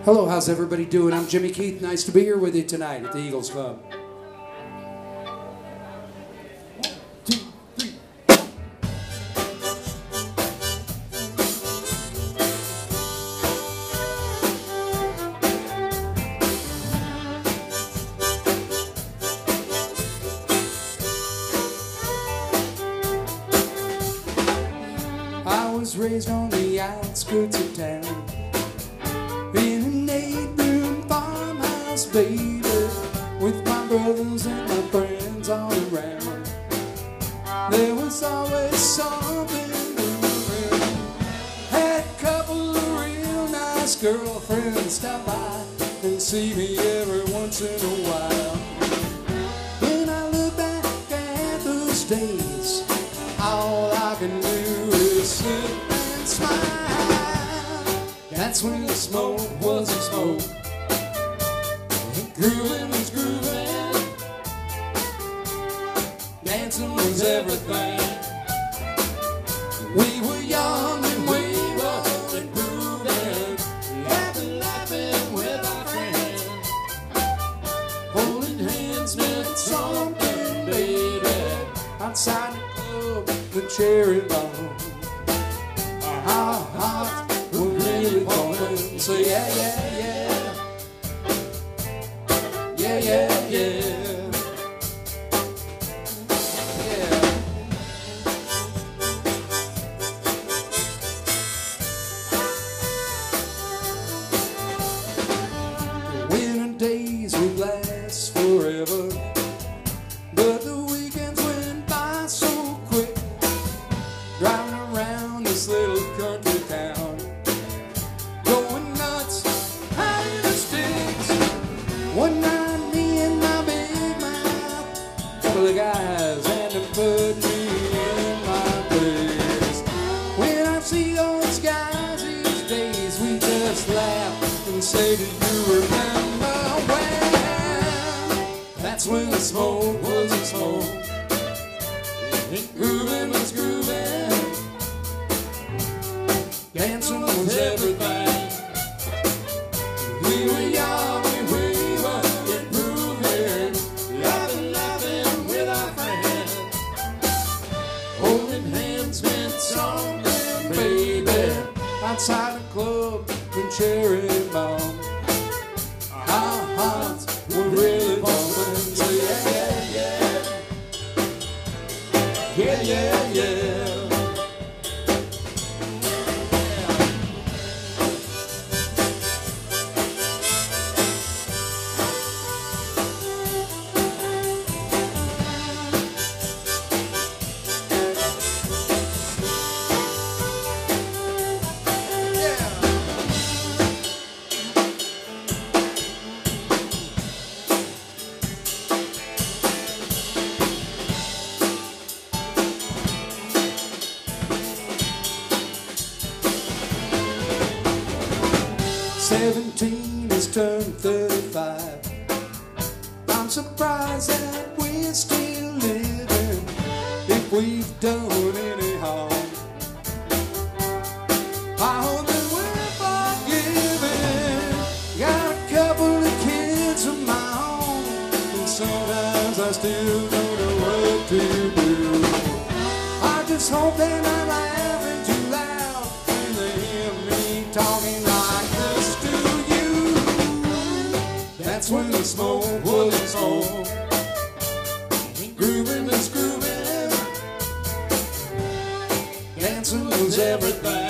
Hello, how's everybody doing? I'm Jimmy Keith. Nice to be here with you tonight at the Eagles Club. I was raised on the outskirts of town in an 8-room farmhouse, baby, with my brothers and my friends all around. There was always something moving. Had a couple of real nice girlfriends stop by and see me every once in a while. When I look back at those days, all I can do is sit and smile. That's when the smoke wasn't smoke, grooving was grooving, dancing was everything. We were young and we were improving, laughing with our friends, holding hands meant something, baby. Outside the club, the cherry bomb, our hearts were really pumping. So yeah, yeah, yeah, yeah, yeah, yeah, yeah. The winter days would last forever, but the weekends went by so quick. Driving around this little country town, going nuts, high in the sticks. One night, me and my big mouth, couple of guys had to put me in my place. When I see those guys these days, we just laugh and say, do you remember when? That's when the smoke wasn't smoke, grooving was grooving, dancing was everything. We were young and we were improving, laughing with our friends, holding hands meant something, baby. Outside the club in Cherry Bomb, our hearts were really bumping. So yeah, yeah, yeah, yeah, yeah, yeah. '17 has turned 35. I'm surprised that we're still living, if we've done any harm. I hope that we're forgiven. Got a couple of kids of my own, and sometimes I still don't know what to do. I just hope they're not laughing too loud when they hear me talking like this to you. That's when the smoke wasn't smoke, grooving was grooving, dancing was everything.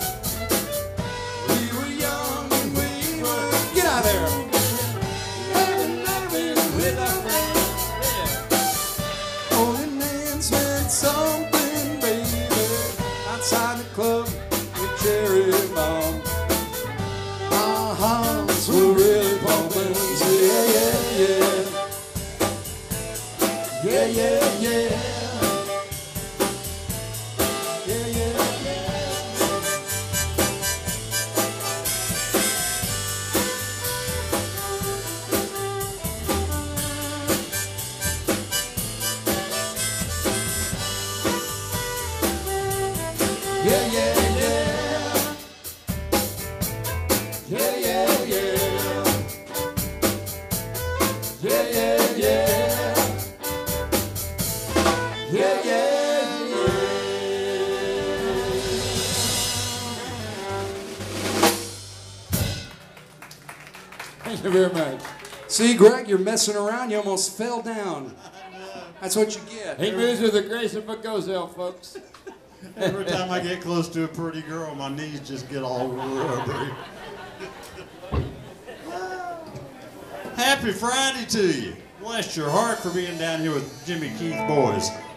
We were young and we were, get out there, laughing with our friends, holding hands meant something, baby. Outside the club with Cherry Bomb, our hearts were really pumping. So yeah, yeah, yeah, yeah, yeah, yeah, yeah, yeah, yeah. Yeah, yeah, yeah. Yeah, yeah, yeah. Thank you very much. See, Greg, you're messing around. You almost fell down. That's what you get. He moves with the grace of a gazelle, folks. Every time I get close to a pretty girl, my knees just get all rubbery. Happy Friday to you. Bless your heart for being down here with Jimmy Keith boys.